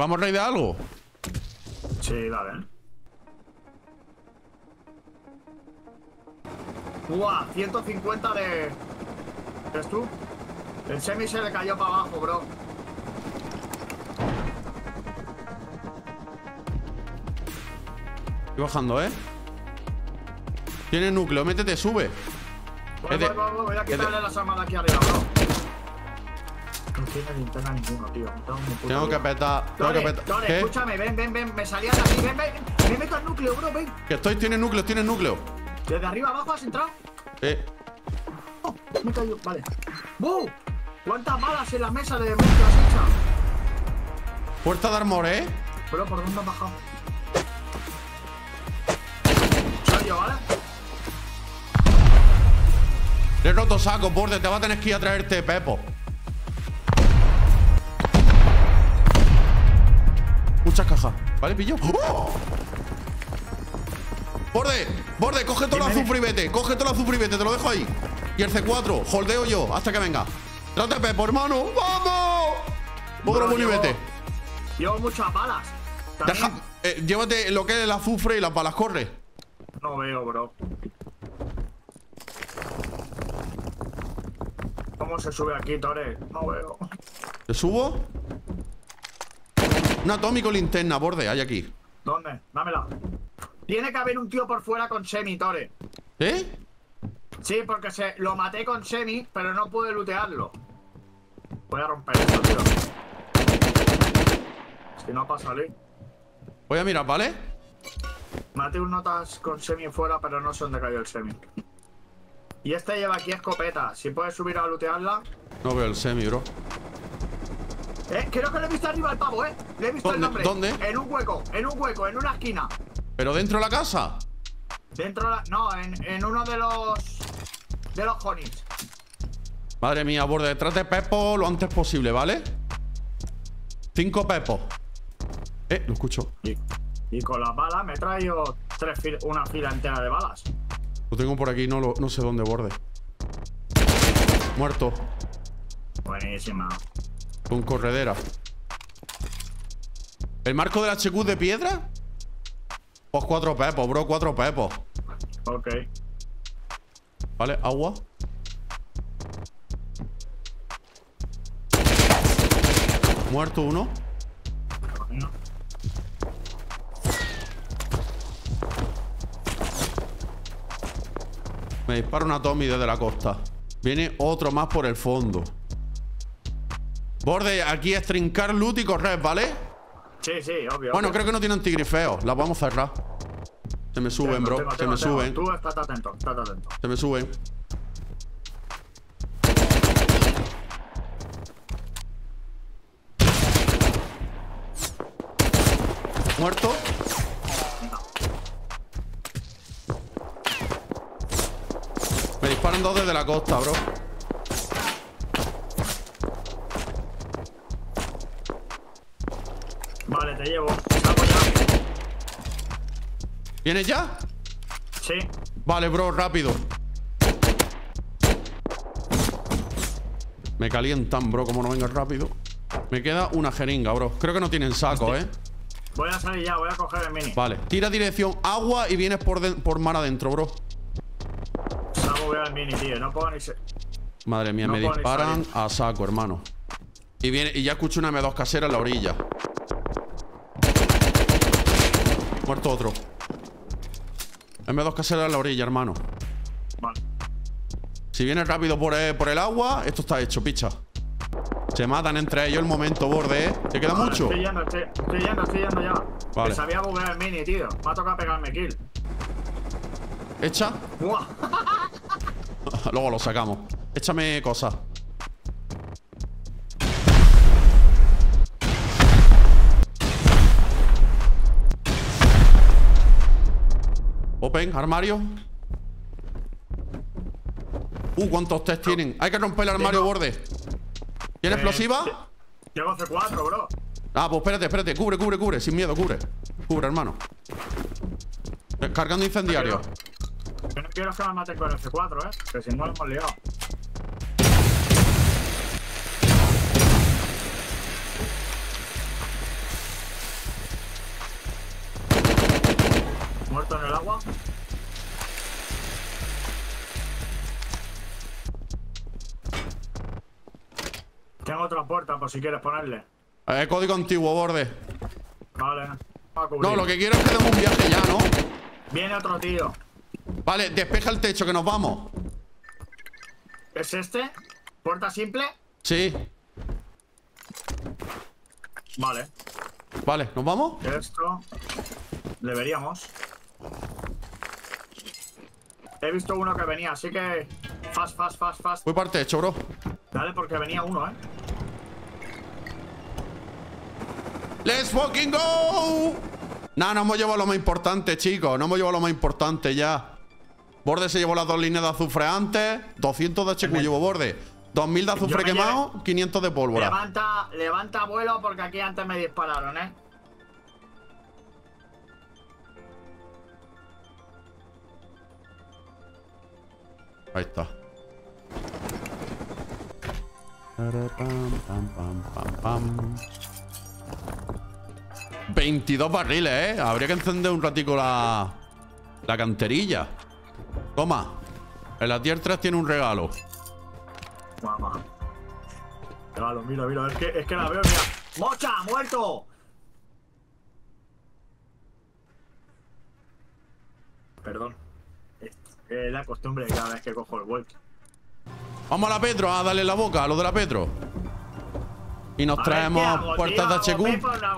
¿Vamos a raid de algo? Sí, dale. ¡Buah! 150 de... ¿Ves tú? El semi se le cayó para abajo, bro. Estoy bajando, ¿eh? Tiene núcleo, métete, sube. Voy a quitarle las armas de aquí arriba, bro. No tiene linterna ninguno, tío. Tengo que petar. Tore, ¿Qué? escúchame, ven. Me salía de aquí, ven. Me meto al núcleo, bro, ven. Que tiene núcleo. Desde arriba abajo has entrado. Oh, me cayó, vale. ¡Buh! ¿Cuántas balas en la mesa de monte has hecho? Puerta de armor, ¿eh? Pero ¿por dónde has bajado? Soy yo, ¿vale? Le he roto sacos, borde. Te va a tener que ir a traerte Pepo. Muchas cajas. ¿Vale, pillo? ¡Oh! Borde, coge todo el azufre y vete. Coge todo el azufre y vete, te lo dejo ahí. Y el C4, holdeo yo hasta que venga. Trate Pepo, hermano. ¡Vamos! Otro bueno y vete. Llevo muchas balas. Llévate lo que es el azufre y las balas, corre. No veo, bro. ¿Cómo se sube aquí, Tore? No veo. ¿Te subo? Un atómico linterna, borde, hay aquí. ¿Dónde? Dámela. Tiene que haber un tío por fuera con semi, Tore. ¿Eh? Sí, porque lo maté con semi, pero no pude lootearlo. Voy a romper esto, tío. Si no pasa salir. Voy a mirar, ¿vale? Maté un notas con semi fuera, pero no sé dónde cayó el semi. Y este lleva aquí escopeta. Si puedes subir a lootearla. No veo el semi, bro. Creo que le he visto arriba al pavo, Le he visto el nombre. ¿Dónde? En un hueco, en una esquina. ¿Pero dentro de la casa? No, en uno de los honis. Madre mía, borde, detrás de Pepo lo antes posible, ¿vale? 5 Pepos. Lo escucho. Y con las balas me he traído una fila entera de balas. Lo tengo por aquí, no sé dónde, borde. Muerto. Buenísima. Con corredera. ¿El marco del HQ de piedra? Pues 4 Pepos, bro, 4 Pepos. Ok. Vale, agua. Muerto uno. No. Me dispara una Tommy desde la costa. Viene otro más por el fondo. Borde, aquí es trincar loot y correr, ¿vale? Sí, obvio. Bueno, creo que no tiene antigrifeo. Las vamos a cerrar. Se me suben, bro. Se me suben. Tú estás atento, Se me suben. ¿Muerto? Me disparan 2 desde la costa, bro. Vale, te llevo. Salgo ya. ¿Vienes ya? Sí. Vale, bro, rápido. Me calientan, bro, como no vengas rápido. Me queda una jeringa, bro. Creo que no tienen saco, ¿eh? Voy a salir ya, voy a coger el mini. Vale, tira dirección agua y vienes por mar adentro, bro. Salgo, voy al mini, tío. No puedo ni ser. Madre mía, No me puedo ni disparan salir. a saco, hermano. Y ya escucho una M2 casera en la orilla. Muerto otro. M2 casera en la orilla, hermano. Vale. Si vienes rápido por el agua, esto está hecho, picha. Se matan entre ellos el momento, borde, ¿eh? ¿Te queda mucho? Estoy yendo ya. Vale. Que sabía buguear el mini, tío. Me ha tocado pegarme kill. ¿Echa? ¡Buah! Luego lo sacamos. Échame cosas. Open, armario. ¿Cuántos test tienen? Hay que romper el armario, borde. ¿Tiene explosiva? Llevo C4, bro. Ah, pues espérate. Cubre. Sin miedo, cubre. Cubre, hermano. Cargando incendiario. Yo no quiero que me maten con el C4, que si no lo hemos liado. agua. Tengo otra puerta por si quieres ponerle. Código antiguo, borde. Vale. No, lo que quiero es que demos un viaje ya, ¿no? Viene otro tío. Vale, despeja el techo, que nos vamos. ¿Es este? ¿Puerta simple? Sí. Vale. Vale, ¿nos vamos? Esto. Deberíamos. He visto uno que venía, así que. Fast. Voy para el techo, bro. Dale, porque venía uno, ¡Let's fucking go! Nah, no hemos llevado lo más importante, chicos. No hemos llevado lo más importante ya. Borde se llevó las 2 líneas de azufre antes. 200 de HQ llevo Borde. 2000 de azufre quemado, 500 de pólvora. Levanta vuelo porque aquí antes me dispararon, Ahí está. 22 barriles, Habría que encender un ratico la canterilla. Toma. En la tier 3 tiene un regalo. Mamá. Regalo, mira. Es que la veo, mira. ¡Mocha! ¡Muerto! Perdón. Es la costumbre de cada vez que cojo el vuelto. Vamos a la Petro, a darle la boca a lo de la Petro. Y nos traemos puertas de HQ.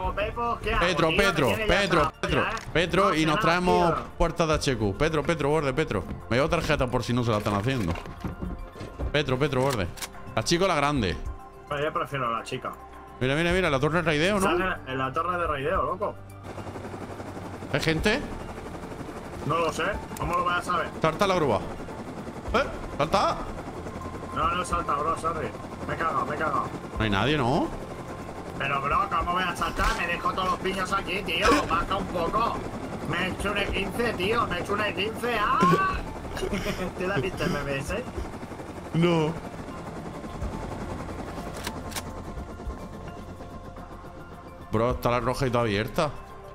Petro, y nos traemos puertas de HQ. Petro, borde, Petro. Me llevo tarjeta por si no se la están haciendo. Petro, borde. La chica o la grande. Pues yo prefiero a la chica. Mira, la torre de raideo, ¿no? En la torre de raideo, loco. ¿Hay gente? No lo sé. ¿Cómo lo vas a saber? Salta la grúa. ¡Salta! No salta, bro, sorry. Me he cagado. No hay nadie, ¿no? Pero, bro, ¿cómo voy a saltar? Me dejo todos los piños aquí, tío. Baja un poco. Me he hecho un E15, tío. Me he hecho un E15. ¡Ah! ¿Te la viste el meme ese? No. Bro, está la roja y toda abierta.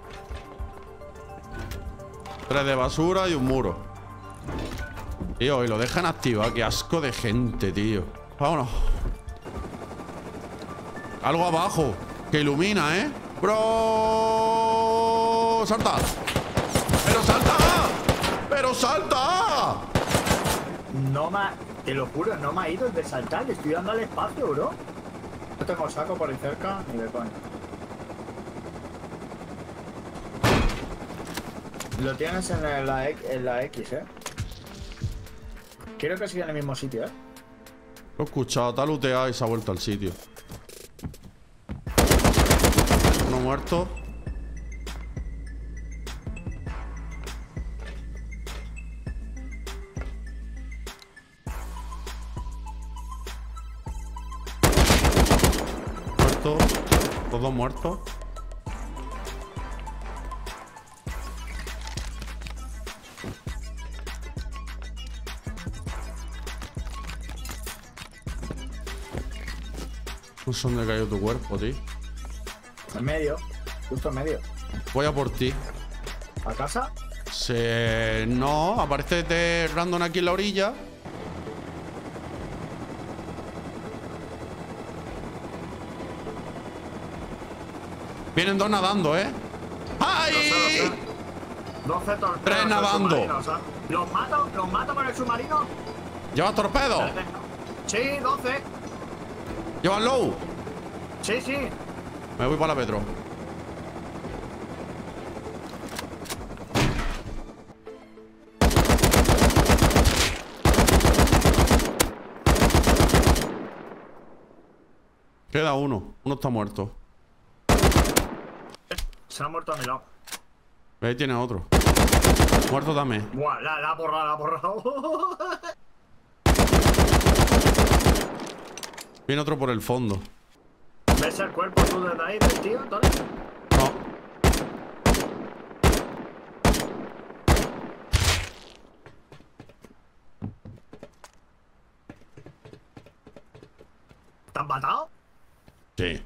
3 de basura y un muro. Tío, y lo dejan activado. Qué asco de gente, tío. Vámonos. Algo abajo que ilumina, Bro. ¡Salta! ¡Pero salta! Te lo juro, no me ha ido el de saltar. Le estoy dando al espacio, bro. No tengo saco por ahí cerca ni de coña. Lo tienes en la X, Quiero que siga en el mismo sitio, Lo he escuchado, está looteado y se ha vuelto al sitio. Uno muerto. Muerto. Todos muertos. No sé dónde cayó tu cuerpo, tío. En medio, justo en medio. Voy a por ti. ¿A casa? No, aparece de random aquí en la orilla. Vienen 2 nadando, ¡Ay! 12 torpedos. 3 nadando. ¿Los mato con el submarino? ¿Llevas torpedo? Sí, 12. ¿Llevas low? Sí. Me voy para la Petro. Queda uno. Uno está muerto. Se ha muerto a mi lado. Ahí tiene otro. Muerto también. Buah, la ha borrado. Viene otro por el fondo. ¿Ves el cuerpo tú desde ahí, del tío, Tony? No. ¿Te han matado? Sí.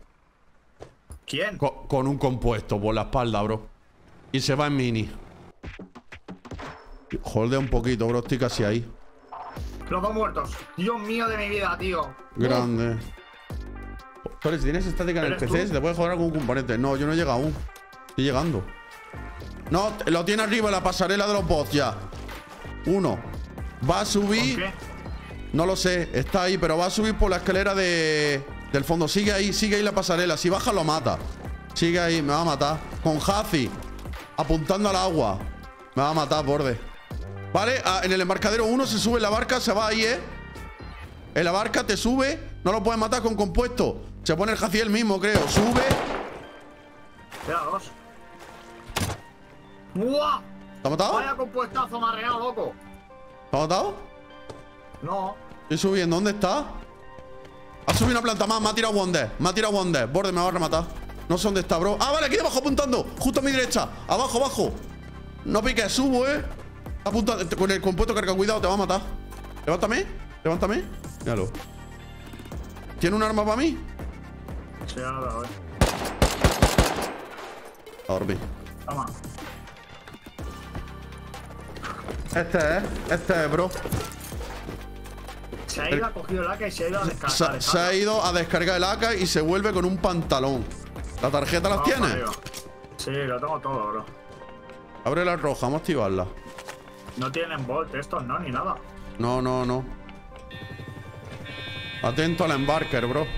¿Quién? Con un compuesto por la espalda, bro. Y se va en mini. Holdea un poquito, bro. Estoy casi ahí. Los dos muertos. Dios mío de mi vida, tío. Grande. Joder, si tienes estática en el PC, se te puede joder algún componente. No, yo no he llegado aún. Estoy llegando. No, lo tiene arriba, la pasarela de los bots ya. Uno. Va a subir. ¿Qué? No lo sé, está ahí, pero va a subir por la escalera del fondo. Sigue ahí la pasarela. Si baja, lo mata. Sigue ahí, me va a matar. Con Hazi, apuntando al agua. Me va a matar, borde. Vale, en el embarcadero uno se sube en la barca, se va ahí, En la barca te sube. No lo puedes matar con compuesto. Se pone el Hazi él mismo, creo. Sube. Queda dos. ¡Buah! ¿Te ha matado? Vaya compuestazo marreado, loco. ¿Te ha matado? No. Estoy subiendo, ¿dónde está? Ha subido una planta más, me ha tirado Wonder. Me ha tirado Wonder, borde, me va a rematar. No sé dónde está, bro. Ah, vale, aquí debajo apuntando. Justo a mi derecha. Abajo, abajo. No piques, subo, Apunta con el compuesto carga, cuidado, te va a matar. Levántame, levántame. Míralo. ¿Tiene un arma para mí? Sí, ya lo veo, A dormir. Toma. Este es, bro. Se ha ido, ha cogido el AK y se ha ido a descargar. Se ha ido a descargar el AK y se vuelve con un pantalón. ¿La tarjeta las tienes? Sí, lo tengo todo, bro. Abre la roja, vamos a activarla. No tienen bolt estos, no, ni nada. No, no, no. Atento al embarker, bro.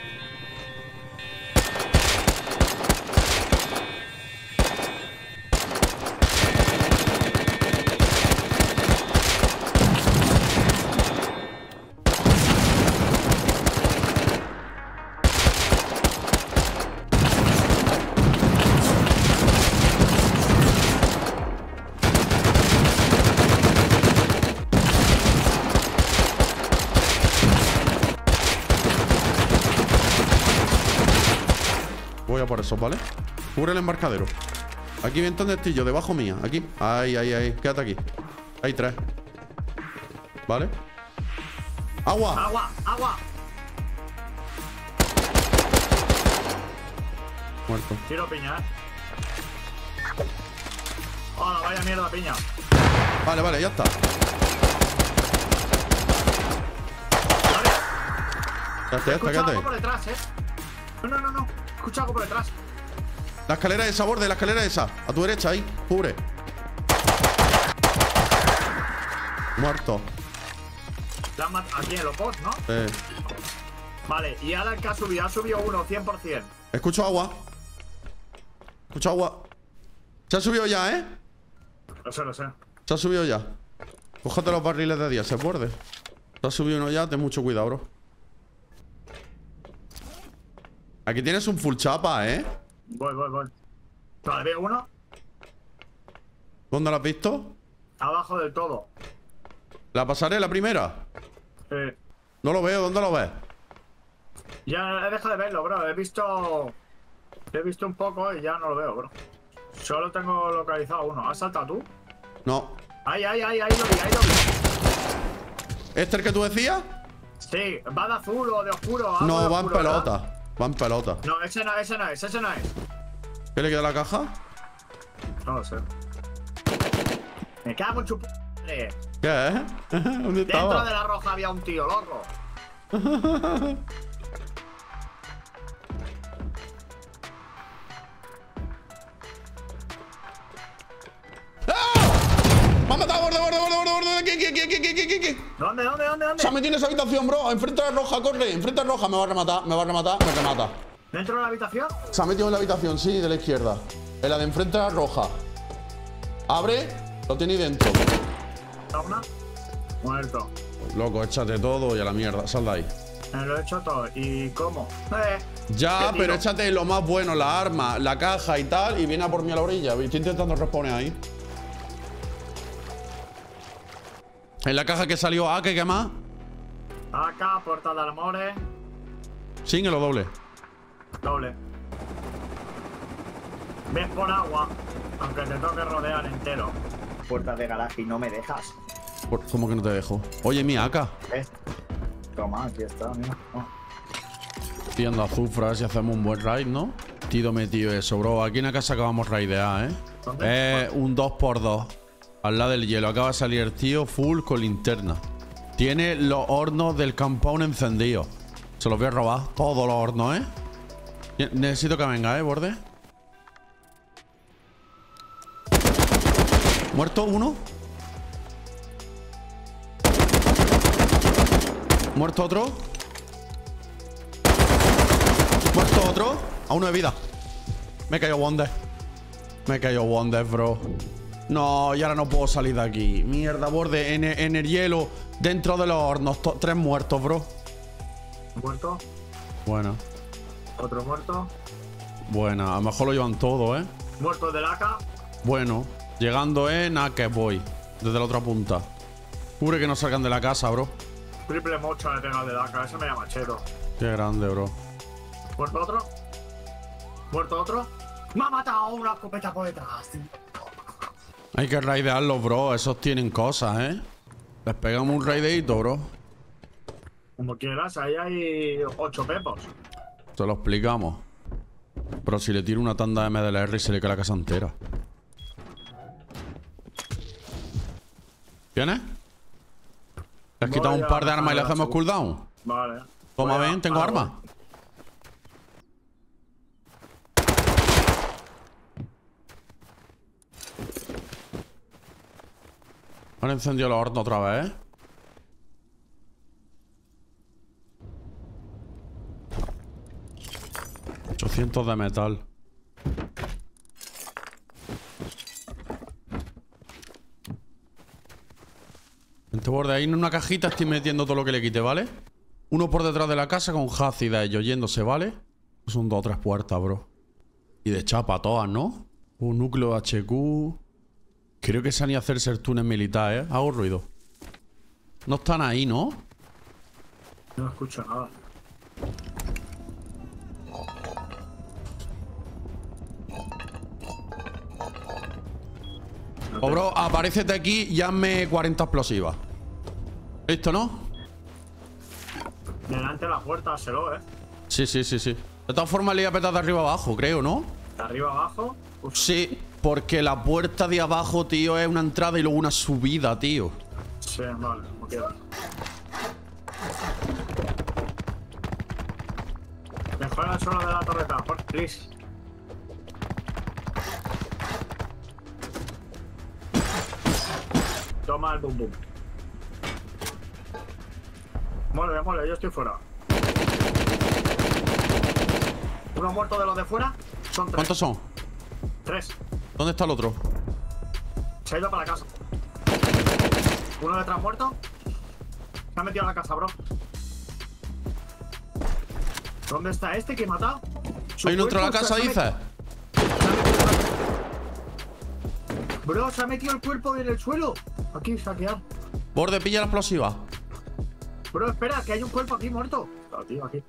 Voy a por eso, ¿vale? Cubre el embarcadero. Aquí viene donde estoy yo, debajo mía. Aquí. Ahí, ahí, ahí. Quédate aquí. Hay tres. ¿Vale? ¡Agua! ¡Agua! ¡Agua! Muerto. Tiro piña, ¡Hola, vaya mierda piña! Vale, vale, ya está. Vale. Ya está, ya está, Escucha algo por quédate. detrás, No. Escucha algo por detrás. La escalera esa, borde, la escalera esa. A tu derecha, ahí. Cubre. Muerto. La han matado aquí en los bots, ¿no? Vale, y ahora el que ha subido uno, 100%. Escucho agua. Escucho agua. Se ha subido ya, Lo sé. Se ha subido ya. Cójate los barriles de 10, se borde. Se ha subido uno ya, ten mucho cuidado, bro. Aquí tienes un full chapa, Voy. Vale, veo uno. ¿Dónde lo has visto? Abajo del todo. ¿La pasaré la primera? No lo veo, ¿dónde lo ves? Ya he dejado de verlo, bro. He visto un poco y ya no lo veo, bro. Solo tengo localizado uno. ¿Has saltado tú? No. Ahí lo vi. ¿Este es el que tú decías? Sí, va de azul o de oscuro. algo No, de va en oscuro, ¿verdad? pelota. Va en pelota. No, ese no es. ¿Qué le queda a la caja? No lo sé. Me cago en su ¿Qué es? ¿Dónde Dentro estaba? de la roja había un tío, loco. ¡Me ha matado, borde! Aquí. ¿Dónde? Se ha metido en esa habitación, bro. Enfrente de la roja, corre. Enfrente de la roja, me va a rematar, me remata. ¿Dentro de la habitación? Se ha metido en la habitación, sí, de la izquierda. En la de enfrente de la roja. Abre, lo tiene ahí dentro. Una. Muerto. Loco, échate todo y a la mierda. Sal de ahí. Me lo he hecho todo. ¿Y cómo? Ya, ¿Qué pero tiro? échate lo más bueno, la arma, la caja y tal, y viene a por mí a la orilla. Estoy intentando responder ahí. En la caja que salió A, ¿qué más? Acá, puerta de Almores. Single o doble. Doble. Ves por agua, aunque te toque rodear entero. Puerta de garaje y no me dejas. ¿Cómo que no te dejo? Oye, mi AK. ¿Ves? Toma, aquí está, mira. Pillando azufre, si hacemos un buen raid, ¿no? Tido metido eso, bro. Aquí en la casa acabamos raidear, ¿Dónde? Un 2x2. Al lado del hielo. Acaba de salir el tío full con linterna. Tiene los hornos del compound encendidos. Se los voy a robar. Todos los hornos, ¿eh? Necesito que venga, borde. Muerto uno. Muerto otro. Muerto otro. A uno de vida. Me he caído Wonder. Me he caído Wonder, bro. No, y ahora no puedo salir de aquí. Mierda, borde. En el hielo. Dentro de los hornos. 3 muertos, bro. Muerto. Bueno. Otro muerto. Buena. A lo mejor lo llevan todo, ¿eh? Muerto del AK. Bueno. Llegando, nada que voy. Desde la otra punta. Cubre que no salgan de la casa, bro. Triple mocha le pega del AK. Ese me llama cheto. Qué grande, bro. Muerto otro. Muerto otro. Me ha matado una escopeta por detrás. Hay que raidearlos, bro. Esos tienen cosas, ¿eh? Les pegamos un raideito, bro. Como quieras, ahí hay 8 pepos. Te lo explicamos. Pero si le tiro una tanda de MDLR y se le cae la casa entera. ¿Tienes? ¿Le has quitado un par de armas y le hacemos cooldown? Vale. Toma, ven, tengo armas. Han encendido los hornos otra vez, ¿eh? $800 de metal. Este borde ahí en una cajita estoy metiendo todo lo que le quite, ¿vale? Uno por detrás de la casa con Hazi de ellos yéndose, ¿vale? Son 2 o 3 puertas, bro. Y de chapa todas, ¿no? Un núcleo HQ. Creo que se han ido a hacerse el túnel militar, ¿eh? Hago ruido. No están ahí, ¿no? No escucho nada. Oh, bro, aparécete aquí y hazme 40 explosivas. ¿Listo, no? Delante de la puerta, hazlo, Sí. De todas formas le voy a petar de arriba abajo, creo, ¿no? De arriba abajo. Uf. Sí, porque la puerta de abajo, tío, es una entrada y luego una subida, tío. Sí, vale, como quieras. Mejora el suelo de la torreta, por please. Toma el boom boom. Mole, yo estoy fuera. Uno muerto de los de fuera. Son 3. ¿Cuántos son? 3. ¿Dónde está el otro? Se ha ido para la casa. Uno detrás muerto. Se ha metido a la casa, bro. ¿Dónde está este que he matado? ¿Hay uno dentro de la casa, dices? Bro, se ha metido el cuerpo en el suelo. Aquí, saquear. Borde, pilla la explosiva. Bro, espera, que hay un cuerpo aquí muerto. Está, tío, aquí.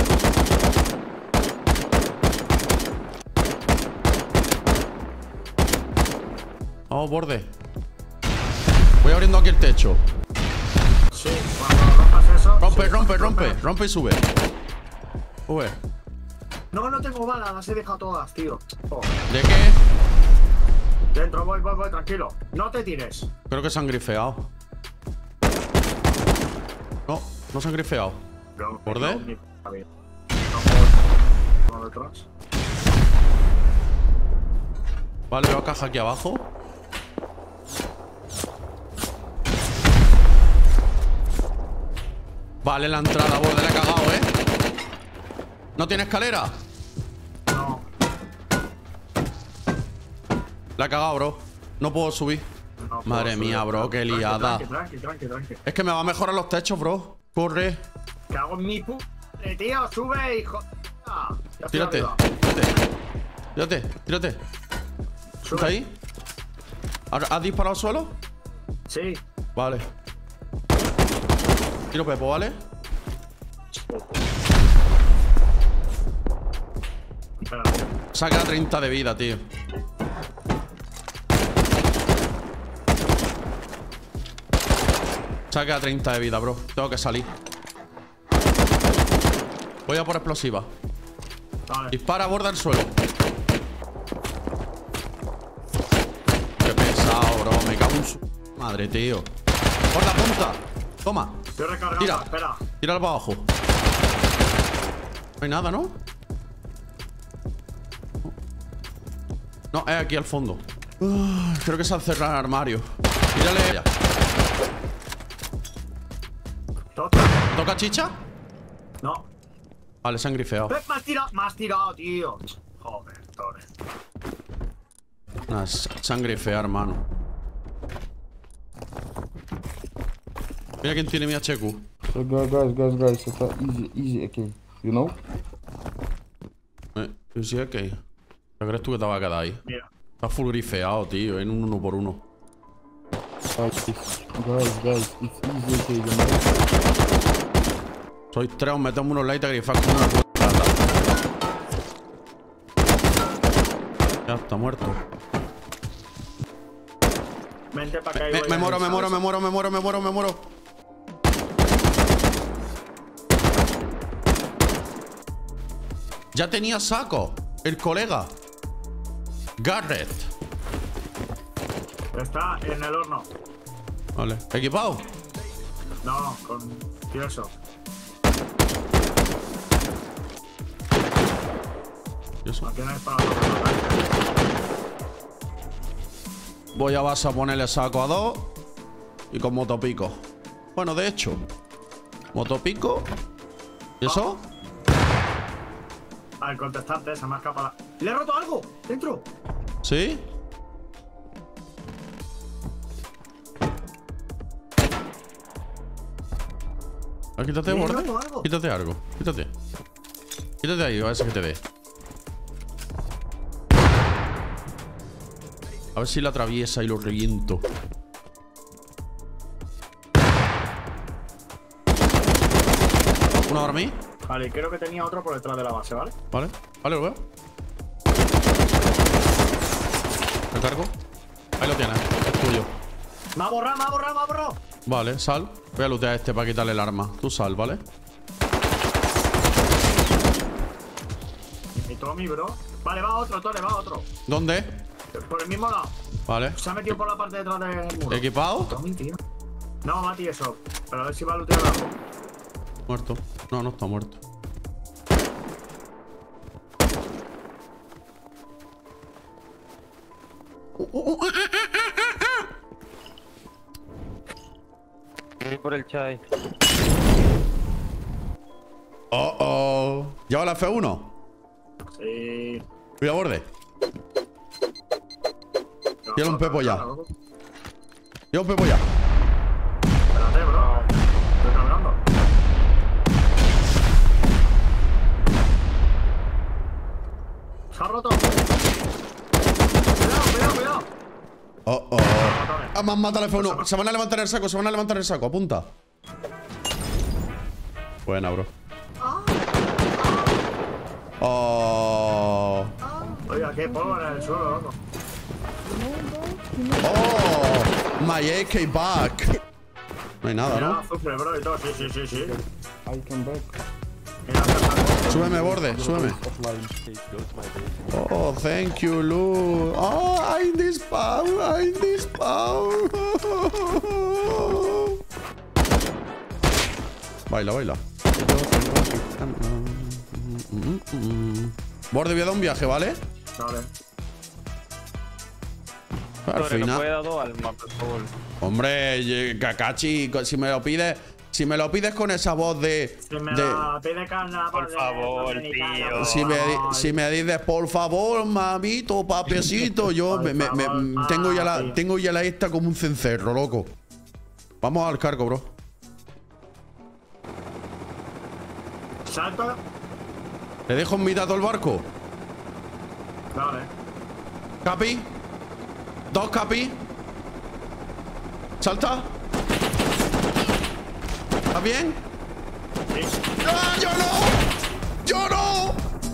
Vamos, borde. Voy abriendo aquí el techo. Sí, cuando rompas eso. Rompe, sí, rompe y sube. Sube. No tengo balas, las he dejado todas, tío. Oh. ¿De qué? Dentro, voy, tranquilo. No te tires. Creo que se han grifeado. No se han grifeado. No, ¿Borde? No detrás. Vale, veo caja aquí abajo. Vale, la entrada, borde, la he cagado, ¿eh? ¿No tiene escalera? No. La he cagado, bro. No puedo subir. No Madre mía, bro, qué liada. Tranqui. Es que me va a mejorar los techos, bro. Corre. Cago en mi tío, sube, hijo. Ya estoy Tírate. arriba. Tírate. Sube. ¿Está ahí? ¿Has disparado al suelo? Sí. Vale. Tiro Pepo, ¿vale? Espera. Saca 30 de vida, tío. Saca 30 de vida, bro. Tengo que salir. Voy a por explosiva. Vale. Dispara, borda el suelo. Qué pesado, bro. Me cago Madre, tío. Por la punta. Toma. Estoy recargando, Tira. espera. Tíralo para abajo. No hay nada, ¿no? No, es aquí al fondo. Creo que se ha cerrado el armario. Tírale ella. ¿Toca chicha? No. Vale, se han grifeado. Me has tirado, tío. Joder, Torres. Nah, se han grifeado, hermano. Mira quién tiene mi HQ. So guys, it's a easy AK, you know? Yo sí, ok. ¿Qué crees tú que te va a quedar ahí? Mira. Está full grifeado, tío, en un 1 por 1. Guys, it's easy AK, you know? Sois 3, os metemos unos lights a grifar como una plata. Ya está muerto. Vente para acá. Me muero. Ya tenía saco. El colega. Garrett. Está en el horno. Vale. ¿Equipado? No, con tieso. ¿Y eso? No tienes para los Voy a vas a ponerle saco a 2. Y con motopico. Bueno, de hecho. Motopico. ¿Y eso? Al contestarte, se me ha escapado. ¡Le he roto algo! ¡Dentro! ¿Sí? Quítate, ¿Le he borde. roto algo? Quítate algo. Quítate. Quítate ahí, a ver si que te dé. A ver si la atraviesa y lo reviento. ¿Una para mí? Vale, creo que tenía otro por detrás de la base, ¿vale? Vale, lo veo. Me cargo. Ahí lo tienes, es tuyo. ¡Me ha borrado! Vale, sal. Voy a lootear a este para quitarle el arma. Tú sal, ¿vale? Y Tommy, bro. Vale, va otro, Tore, va otro. ¿Dónde? Por el mismo lado. Vale. Se ha metido por la parte de detrás del muro. ¿Equipado? Tommy, tío. No, Mati, eso. Pero a ver si va a lootear algo. Muerto. No, no está muerto. Por el chai. Oh. ¿Lleva la F1? Sí. Cuidado, borde. Lleva un pepo ya. Lleva un pepo ya. Espérate, bro. Estoy cargando. Se ha roto. Cuidado. Oh. Ah, más mata la F1. Se van a levantar el saco, apunta. Buena, bro. Oh. Oiga, qué polvo en el suelo, loco. Oh. My AK back. No hay nada, Mira, ¿no? azufre, bro, y todo. Sí. I come back. Mira, Súbeme, borde, súbeme. Offline. Oh, thank you, Lu. Oh, I'm this power. Baila. Borde, voy a dar un viaje, ¿vale? Vale. Al Tore, ¿nos puede final. dar 2 almas, por favor? Hombre, Kakashi, si me lo pides con esa voz de. Si me la pide carna, Por favor, tío. Si me dices, por favor, mamito, papecito, yo tengo ya la esta como un cencerro, loco. Vamos al cargo, bro. Salta. ¿Le dejo en mitad todo el barco? Vale. Capi. 2 capi. Salta. ¿Está bien? Sí. ¡Ah, yo no!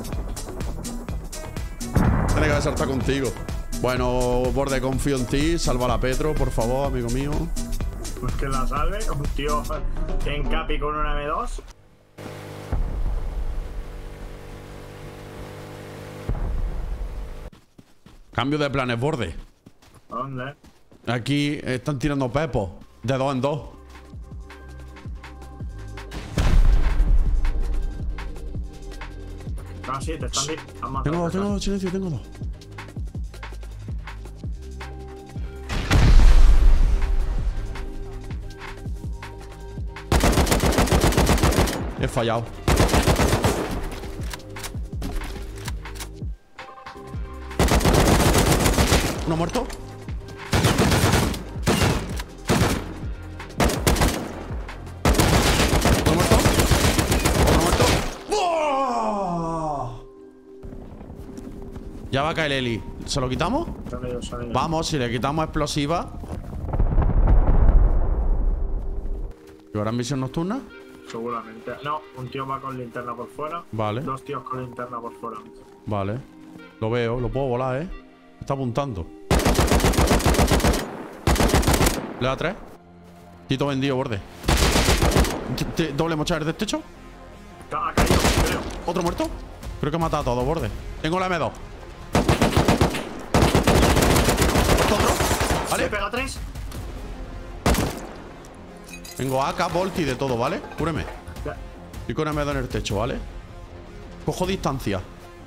Tiene que haber saltado contigo. Bueno, borde, confío en ti. Salva a la Petro, por favor, amigo mío. Pues que la salve. Un tío en capi con una M2. Cambio de planes, borde. ¿Dónde? Aquí están tirando pepos. De 2 en 2. Ah, sí, te están matando. Tengo dos, silencio, tengo dos. He fallado. ¿Uno muerto? ¿Uno muerto? ¿Uno muerto? ¡Buah! Ya va a caer Eli. ¿Se lo quitamos? Vamos, si le quitamos explosiva. ¿Llevarán visión nocturna? Seguramente. No, un tío va con linterna por fuera. Vale. 2 tíos con linterna por fuera. Vale. Lo veo, lo puedo volar, ¿eh? Está apuntando. Le da 3. Tito vendido, borde. ¿Doble mochar del techo? Ha caído, creo. ¿Otro muerto? Creo que he matado a todos, borde. Tengo la M2. ¿Otro? ¿Vale? ¿Le pega 3? Tengo AK, Volt y de todo, ¿vale? Cúreme. Y con M2 en el techo, ¿vale? Cojo distancia.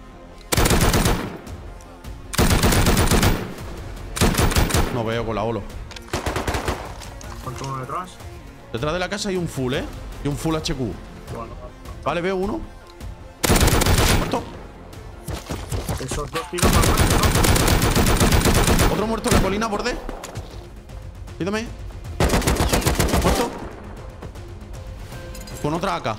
No veo con la holo. ¿Cuánto uno detrás? Detrás de la casa hay un full, ¿eh? Y un full HQ. Bueno, Vale, veo uno. Muerto. esos 2 tiros más grandes, ¿no? Otro muerto en la colina, borde. Pídame. Muerto. Con otra AK.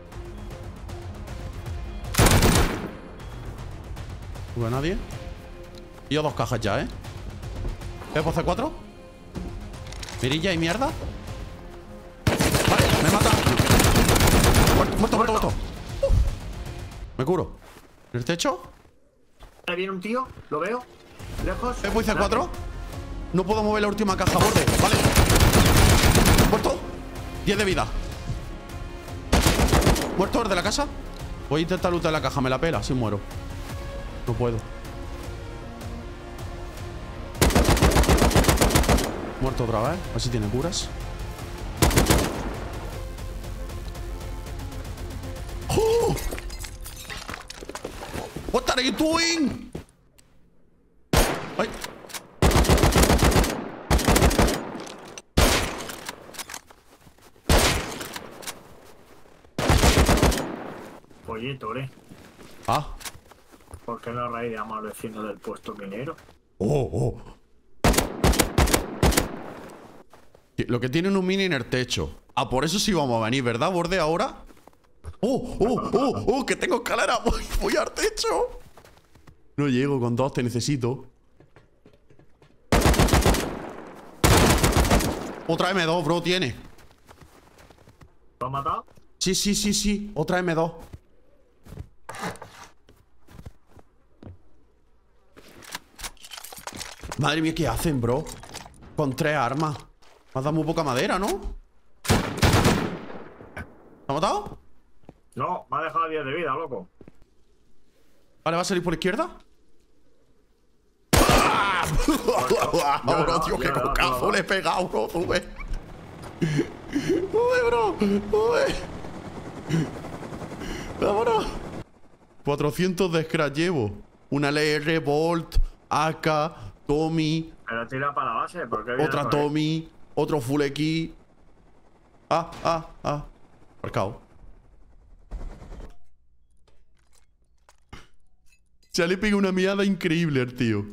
No veo a nadie. Y yo 2 cajas ya, ¿eh? ¿Veo por C4? Mirilla y mierda. Vale, me mata. Muerto. Me curo. ¿En el techo? Ahí viene un tío, lo veo. Lejos. ¿Voy C4? No puedo mover la última caja, borde. Vale. Muerto. 10 de vida. ¿Muerto el de la casa? Voy a intentar lootar la caja, me la pela, si muero. No puedo. Muerto otra vez. A ver si tiene curas. ¡Oh! What are you doing? ¡Ay! Pollito, Ah. ¿Por qué no raidamos al vecino del puesto minero? Oh. Lo que tienen un mini en el techo. Ah, por eso sí vamos a venir, ¿verdad, borde, ahora? ¡Que tengo escalera! Voy al techo. No llego con 2, te necesito. Otra M2, bro, tiene. ¿Lo has matado? Sí. Otra M2. Madre mía, ¿qué hacen, bro? Con 3 armas. Me has dado muy poca madera, ¿no? ¿Te ha matado? No, me ha dejado 10 de vida, loco. Vale, ¿va a salir por la izquierda? ¡Ah! Bro, tío, qué cocazo le he pegado, bro. Sube, bro. Vámonos. 400 de scratch llevo. Una LR, Bolt, AK, Tommy. Pero tira para la base, ¿por qué viene Otra por ahí? Tommy. Otro Full X. Marcado. Se le pega una mirada increíble al tío.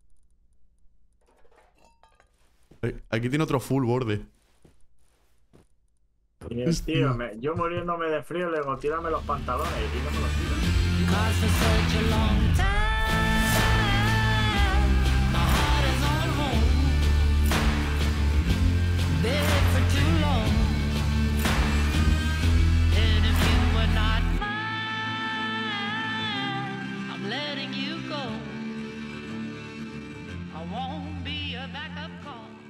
Aquí tiene otro full borde. Y el tío, yo muriéndome de frío, le digo, tírame los pantalones y no me los tira. Cause for such a long time, my heart is on hold. Bed for too long. And if you were not mine, I'm letting you go. I won't be a backup call.